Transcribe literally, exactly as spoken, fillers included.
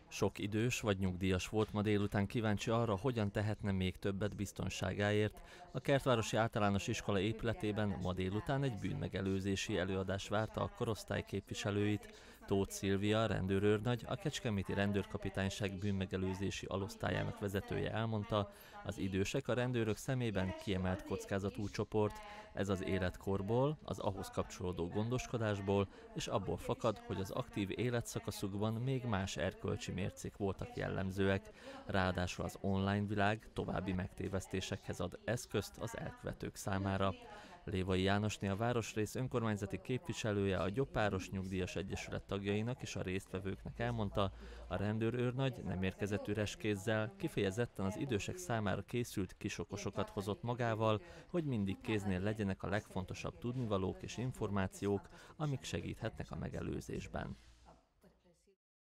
Sok idős vagy nyugdíjas volt ma délután kíváncsi arra, hogyan tehetne még többet biztonságáért. A Kertvárosi Általános Iskola épületében ma délután egy bűnmegelőzési előadás várta a korosztály képviselőit. Tóth Szilvia, rendőrőrnagy, a Kecskeméti Rendőrkapitányság bűnmegelőzési alosztályának vezetője elmondta, az idősek a rendőrök szemében kiemelt kockázatú csoport. Ez az életkorból, az ahhoz kapcsolódó gondoskodásból és abból fakad, hogy az aktív életszakaszukban még más erkölcsi mércék voltak jellemzőek. Ráadásul az online világ további megtévesztésekhez ad eszközt az elkövetők számára. Lévai Jánosné, a városrész önkormányzati képviselője, a Gyopáros Nyugdíjas Egyesület tagjainak és a résztvevőknek elmondta, a rendőrőrnagy nem érkezett üres kézzel, kifejezetten az idősek számára készült kisokosokat hozott magával, hogy mindig kéznél legyenek a legfontosabb tudnivalók és információk, amik segíthetnek a megelőzésben.